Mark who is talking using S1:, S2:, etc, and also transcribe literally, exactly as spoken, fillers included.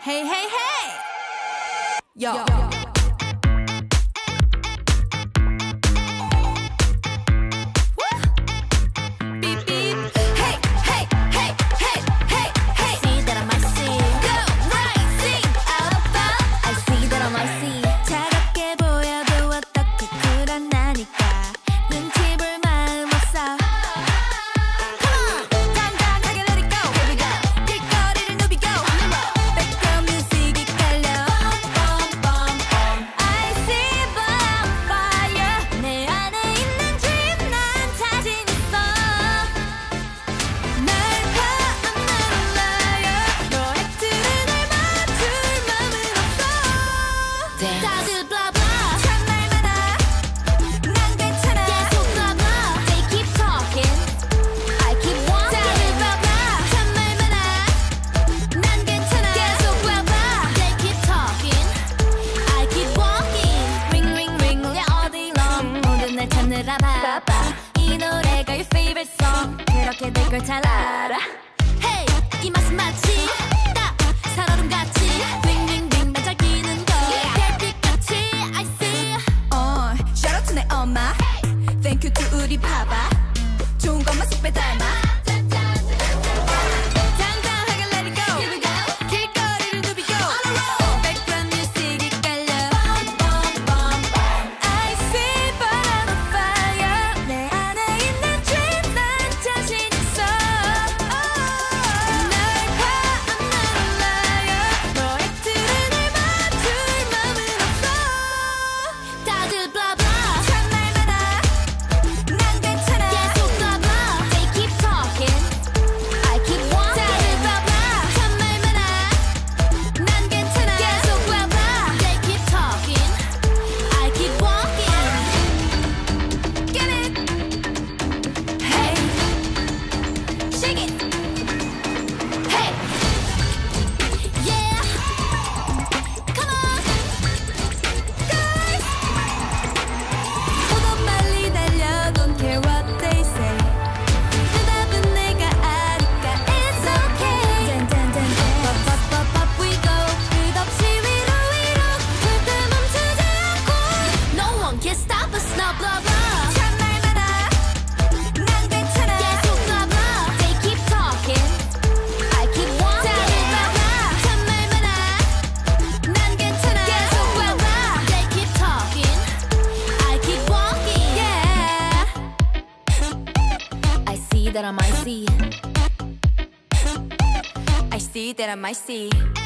S1: Hey, hey, hey! Yo. Yo.
S2: 다들 blah blah 참 말 많아 난 괜찮아 계속 blah blah They keep talking I keep walking 다들 blah blah 참 말 많아 난 괜찮아 계속 blah blah They keep talking I keep walking Ring ring ring 울려 all day long 모든 날 찾느라 바빠 이 노래가 your favorite song 그렇게 될 걸 잘 알아 Hey 이 맛은 마치 딱 살얼음같이 ring ring ring 반짝이는 거
S1: 내 엄마 Thank you to 우리 파파 좋은 것만 쏙 빼닮아 당당하게 let it go 길거리를 누비고 Background music이 깔려 I see burn on fire 내 안에 있는 dream 난 자신 있어 널 봐 I'm not a liar 너의 틀을 날 맞출 맘은 없어
S2: 다들 blah blah
S1: that I might see I see that I might see